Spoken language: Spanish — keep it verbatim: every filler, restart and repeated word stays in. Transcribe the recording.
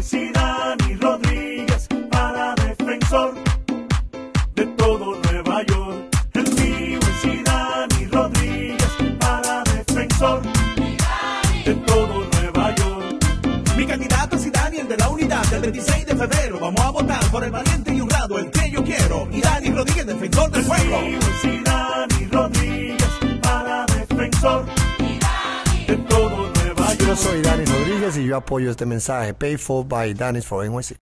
es Dani Rodríguez para defensor de todo Nueva York. El mío es Dani Rodríguez para defensor de todo Nueva York. Mi candidato es Dani, el de la unidad del veintiséis de febrero. Vamos a votar por el valiente y honrado, el que yo quiero. Y Dani Rodríguez, defensor del pueblo. El mío es Dani Rodríguez para defensor de todo Nueva York. Yo soy Dani Rodríguez y yo apoyo este mensaje. Paid for by Danis for N Y C.